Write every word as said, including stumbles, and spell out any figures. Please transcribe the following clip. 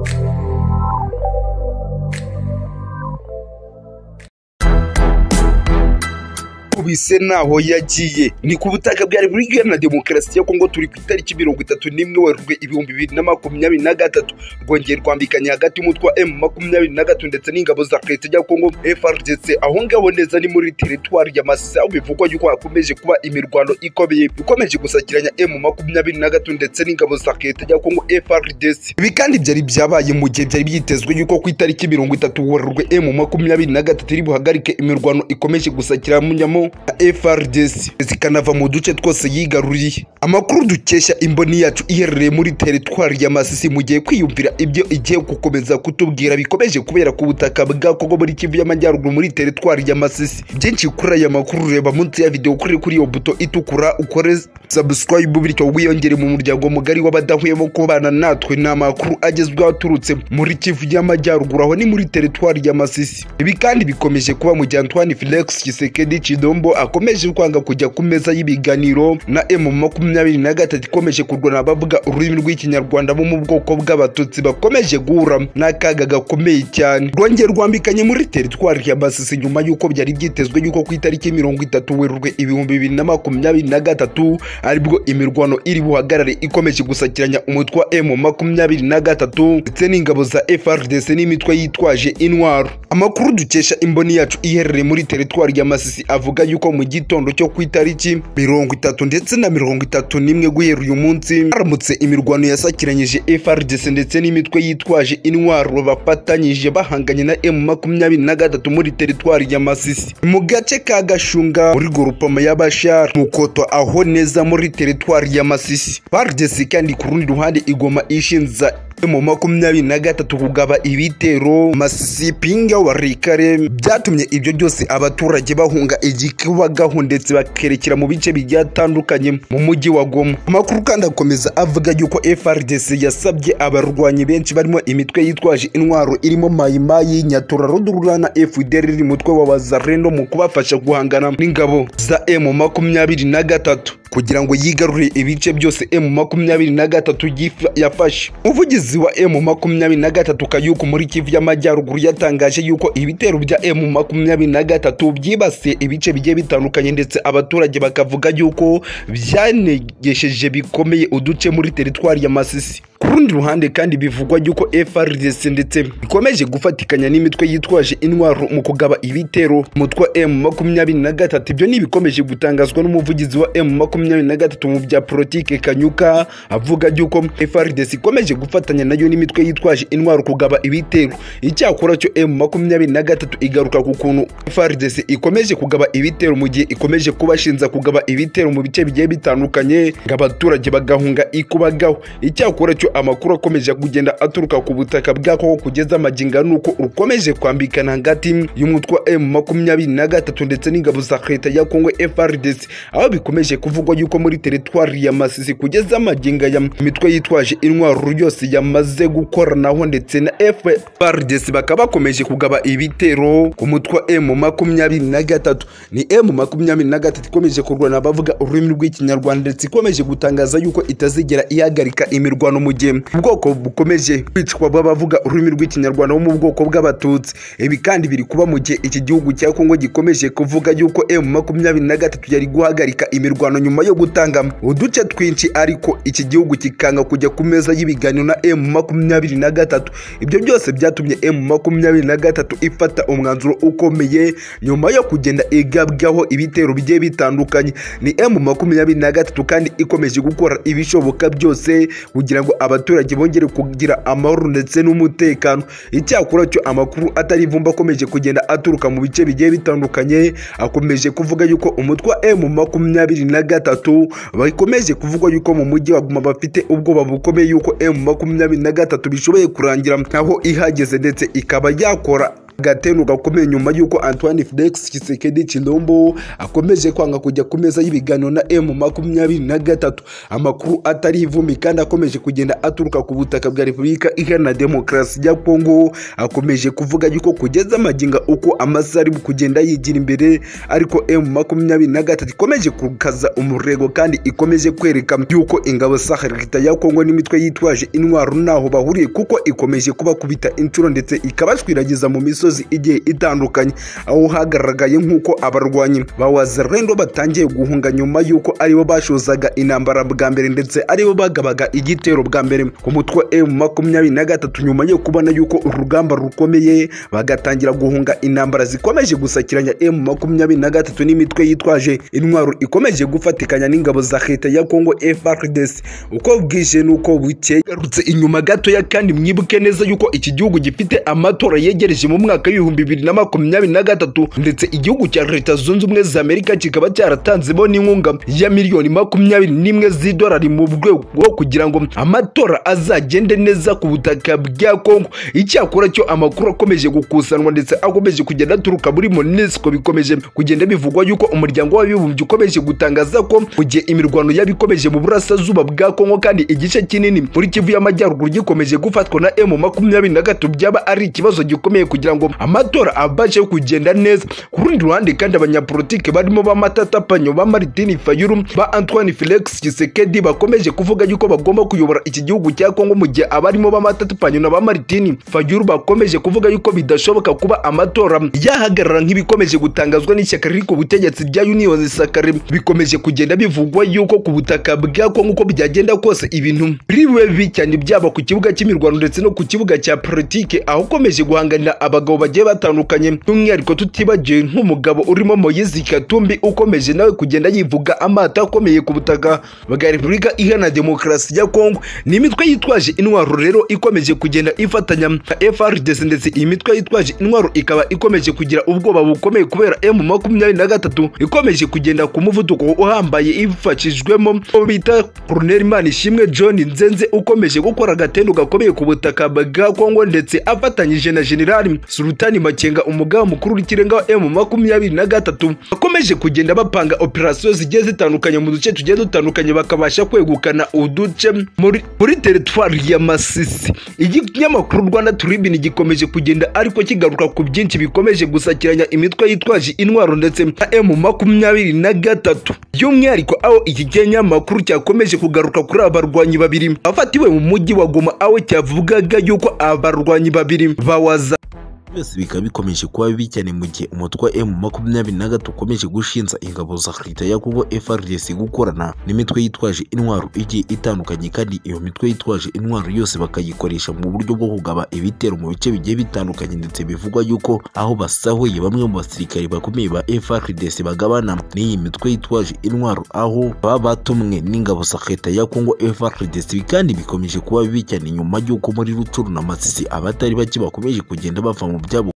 bise naho yagiye ni ku butaka bwa Repubulika Iharanira Demokarasi ya Kongo. Turi ku itariki mirongo itatu n'imwe Werurwe ibihumbi bibiri na makumyabiri na gatatu rwongeye rwambikanye hagati y'umutwe wa M makumyabiri na gatatu ndetse n'ingabo za leta ya Kongo F A R D C. Aho ngaho neza ni muri teritwari ya Masisi, aho bivugwa yuko hakomeje kuba imirwano ikomeye ikomeje gusakiranya M makumyabiri na gatatu ndetse n'ingabo za leta ya Kongo F A R D C. Ibi kandi byari byabaye mu gihe byari byitezwe yuko ku itariki mirongo itatu Werurwe M makumyabiri na gatatu iri buhagarike imirwano ikomeje gusakira mu nyamo F A R D C zikanava mu duce twose yigaruriye. Amakuru dukesha imboni yacu iherereye muri teritwari ya Masisi mu gihe kwiyumvira ibyo igiye gukomeza kutubwira bikomeje kubera ku butaka bwa Kongo muri Kivu y'Amajyaruguru muri teritwari ya Masisi. Byinshi kuri aya makuru reba munsi ya video kuri kuri iyo buto itukura ukore subscribe bityo wiyongere mu muryango mugari w'abadahwemo kubana natwe n'amakuru agezweho aturutse muri Kivu y'Amajyaruguru aho ni muri teritwari ya Masisi. Ibi kandi bikomeje kuba mu gihe Antoine Felix Tshisekedi Tshilombo akomeje kwanga kujya ku meza y'ibiganiro na M makumyabiri na gatatu ikomeje kurwana abavuga ururimi rw'ikinyarwanda bo mu bwoko bw'abatutsi bakomeje guhura n'akaga gakomeye cyane. Rwongeye rwambikanye muri teritwari ya Masisi nyuma y'uko byari byitezwe y'uko ku itariki mirongo itatu Werurwe ibihumbi bibiri na makumyabiri na gatatu aribwo imirwano iri buhagarare ikomeje gusakiranya umutwe wa M makumyabiri na gatatu ndetse n'ingabo za F A R D C n'imitwe yitwaje intwaro. Amakuru dukesha imboni yacu iherereye muri teritwari ya Masisi avuga yuko mu gitondo cyo ku itariki mirongo itatu ndetse na mirongo itatu n'imwe guhera uyu munsi haramutse imirwano yasakiranyije F A R D C ndetse n'imitwe yitwaje intwaro bafatanyije bahanganye na M makumyabiri na gatatu muri teritwari ya Masisi mu gace ka Gashunga muri Gorupama y'Abashara Mukoto aho neza muri teritwari ya Masisi. F A R D C kandi ku rundi ruhande igoma ishinza M makumyabiri na gatatu kugaba ibitero Masisi Pinga Warikare byatumye ibyo byose abaturage bahunga igikubagaho ndetse bakerekera mu bice bijyatandukanye mu mujyi wa Goma. Amakuru kandi akomeza avuga yuko F A R D C yasabye abarwanyi benshi barimo imitwe yitwaje intwaro irimo Mayimayi, Nyatura, Rudurura na F D L iri mutwe wa Wazalendo mu kubafasha guhangana n'ingabo za M makumyabiri na gatatu kugira ngo yigarure ibice byose M makumyabiri na gatatu yafashe. Umuvugizi wa M makumyabiri na gatatu Kayuku muri Kivu y'Amajyaruguru yatangaje yuko ibitero bya M makumyabiri na gatatu byibasiye ibice bigiye bitandukanye ndetse abaturage bakavuga yuko byanegesheje bikomeye uduce muri teritwari ya Masisi. Ku rundi ruhande kandi bivugwa yuko F A R D C ndetse bikomeje gufatikanya n'imitwe yitwaje intwaro mu kugaba ibitero umutwe M makumyabiri na gatatu. Ibyo ni bikomeje gutangazwa n'umuvugizi wa M makumyabiri na gatatu mu bya politike Kanyuka avuga yuko F A R D C ikomeje gufatanya nayo n'imitwe yitwaje intwaro kugaba ibitero. Icyakora cyo M makumyabiri na gatatu igaruka ku kuntu F A R D C ikomeje kugaba ibitero mu gihe ikomeje kubashinza kugaba ibitero mu bice bigiye bitandukanye ng'abaturage bagahunga ikubagaho. Icyakora cyo amakuru akomeje kugenda aturuka ku butaka bwa Kongo kugeza amaginga nuko rukomeje kwambikana hagati y'umutwe wa M makumyabiri na gatatu ndetse n'ingabo za leta ya Kongo F A R D C, aho bikomeje kuvugwa yuko muri teritwari ya Masisi kugeza amaginga ya imitwe yitwaje intwaro yose yamaze gukoranaho ndetse na F A R D C bakaba bakomeje kugaba ibitero ku mutwe wa M makumyabiri na gatatu. Ni M makumyabiri na gatatu ikomeje kurwana abavuga ururimi rw'ikinyarwanda ndetse ikomeje gutangaza yuko itazigera ihagarika imirwano mu gihe ubwoko bukomeje kwicwa b'abavuga ururimi rw'ikinyarwanda bo mu bwoko bw'abatutsi. Ibi kandi biri kuba mu gihe iki gihugu cya Kongo gikomeje kuvuga yuko M makumyabiri na gatatu yari guhagarika imirwano nyuma yo gutanga uduce twinshi, ariko iki gihugu kikanga kujya ku meza y'ibiganiro na M makumyabiri na gatatu. Ibyo byose byatumye M makumyabiri na gatatu ifata umwanzuro ukomeye nyuma yo kugenda igabwaho ibitero bigiye bitandukanye. Ni M makumyabiri na gatatu kandi ikomeje gukora ibishoboka byose kugira ngo abaturage bongere kugira amahoro ndetse n'umutekano. Icyakora cyo amakuru atari vumba akomeje kugenda aturuka mu bice bigiye bitandukanye akomeje kuvuga yuko umutwe wa M makumyabiri na gatatu bakomeje kuvuga yuko mu mujyi wa Goma bafite ubwoba bukomeye yuko M makumyabiri na gatatu bishoboye kurangira aho ihageze ndetse ikaba yakora agatendo gakomeye nyuma y'uko Antoine Felix Tshisekedi Tshilombo akomeje kwanga kujya ku meza y'ibiganiro na M makumyabiri na gatatu. Amakuru atari ivumi kandi akomeje kugenda aturuka ku butaka bwa Repubulika Iharanira Demokarasi ya Kongo akomeje kuvuga yuko kugeza amaginga uko amasaha ari kugenda yigira imbere, ariko M makumyabiri na gatatu ikomeje kukaza umurego kandi ikomeje kwereka yuko ingabo za leta ya Kongo n'imitwe yitwaje intwaro naho bahuriye, kuko ikomeje kubakubita inshuro ndetse ikabashwiragiza mu misozi igiye itandukanye, aho hagaragaye nk'uko abarwanyi ba Wazalendo batangiye guhunga nyuma y'uko aribo bashozaga intambara bwa mbere ndetse aribo bagabaga igitero bwa mbere ku mutwe M makumyabiri na gatatu. Nyuma yo kubona yuko urugamba rukomeye bagatangira guhunga intambara zikomeje gusakiranya M makumyabiri na gatatu n'imitwe yitwaje intwaro ikomeje gufatikanya n'ingabo za leta ya Kongo F A R D C. Uko bwije nuko bukeye garutse inyuma gato ya kandi mwibuke neza yuko iki gihugu gifite amatora yegereje mu mwaka w'ibihumbi bibiri na makumyabiri na gatatu, ndetse igihugu cya Leta Zunze Ubumwe za Amerika kikaba cyaratanzemo n'inkunga ya miliyoni makumyabiri n'imwe z'idolari mu rwego rwo kugira ngo amatora azagende neza ku butaka bwa Kongo. Icyakora cyo amakuru akomeje gukusanwa ndetse akomeje kugenda aturuka muri MONUSCO bikomeje kugenda bivugwa yuko umuryango w'abibumbye ukomeje gutangaza ko mu gihe imirwano yabikomeje mu burasirazuba bwa Kongo kandi igice kinini muri Kivu y'Amajyaruguru gikomeje gufatwa na M makumyabiri na gatatu, byaba ari ikibazo gikomeye kugira ngo amatora abashe kugenda neza. Ku rundi ruhande kandi abanyapolitike barimo ba Matata Panyo, ba Martin Fayulu, ba Antoine Felix Tshisekedi bakomeje kuvuga yuko bagomba kuyobora iki gihugu cya Kongo, mu gihe abarimo ba Matata Panyo na ba Martin Fayulu bakomeje kuvuga yuko bidashoboka kuba amatora yahagarara nk'ibikomeje gutangazwa n'ishyaka riri ku butegetsi rya Union Sacré. Bikomeje kugenda bivugwa yuko ku butaka bwa Kongo uko byagenda kose ibintu biriwe bicyane, byaba ku kibuga cy'imirwano ndetse no ku kibuga cya politike, aho ukomeje guhanganira abagabo bagiye batandukanye, by'umwihariko tutibagiwe nk'umugabo urimo Moise Katumbi ukomeje nawe kugenda yivuga amata akomeye ku butaka bwa Repubulika Iharanira Demokarasi ya Kongo. Ni imitwe yitwaje intwaro rero ikomeje kugenda ifatanya na F A R D C, ndetse iyi mitwe yitwaje intwaro ikaba ikomeje kugira ubwoba bukomeye kubera M makumyabiri na gatatu ikomeje kugenda ku muvuduko uhambaye ifashijwemo bita Colonel Manishimwe John Nzenze ukomeje gukora agatendo gakomeye ku butaka bwa Kongo, ndetse afatanyije na General Sultani Makenga umugaba mukuru w'ikirenga wa M makumyabiri na gatatu, bakomeje kugenda bapanga operation zigiye zitandukanye mu duce tugiye dutandukanye, bakabasha kwegukana uduce muri muri territoire ya Masisi. Ikinyamakuru Rwanda Tribune gikomeje kugenda ariko kigaruka ku byinshi bikomeje gusakiranya imitwe yitwaje intwaro ndetse na M makumyabiri na gatatu, by'umwihariko aho iki kinyamakuru cyakomeje kugaruka kuri abarwanyi babiri bafatiwe mu mujyi wa Goma, aho cyavugaga yuko abarwanyi babiri bawaza byose bikaba bikomeje kuba bibi cyane mu gihe umutwe wa M makumyabiri na gatatu ukomeje gushinza ingabo za leta ya Kongo F A R D C gukorana n'imitwe yitwaje intwaro igiye itandukanye, kandi iyo mitwe yitwaje intwaro yose bakayikoresha mu buryo bwo kugaba ibitero mu bice bigiye bitandukanye, ndetse bivugwa yuko aho basahuye bamwe mu basirikare bakomeye ba F A R D C bagabana n'iyi mitwe yitwaje intwaro, aho baba batumwe n'ingabo za leta ya Kongo F A R D C, kandi bikomeje kuba bibi cyane nyuma y'uko muri Rutshuru na Masisi abatari bake bakomeje kugenda bava mu byabo